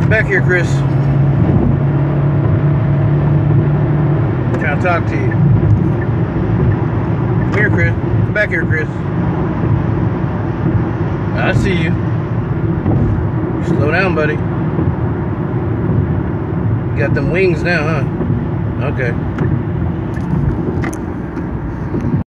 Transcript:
Back here, Chris. Trying to talk to you. Come here, Chris. Come back here, Chris. I see you. Slow down, buddy. You got them wings now, huh? Okay.